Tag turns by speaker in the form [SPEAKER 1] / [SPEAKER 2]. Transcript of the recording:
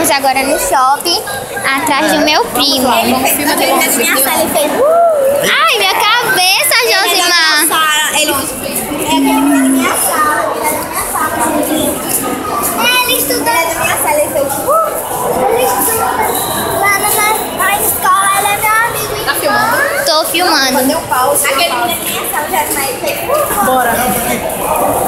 [SPEAKER 1] Estamos agora no shopping, atrás do meu primo.
[SPEAKER 2] Ai,
[SPEAKER 1] minha cabeça, Josimar!
[SPEAKER 2] Ele na minha sala. Ele estuda na minha sala. Ele fez. Ele estuda lá na escola. Ele é meu amigo.
[SPEAKER 3] Tá filmando?
[SPEAKER 1] Tô filmando.
[SPEAKER 3] Deu pausa.
[SPEAKER 2] Aquele na minha sala já mais fez.
[SPEAKER 3] Bora.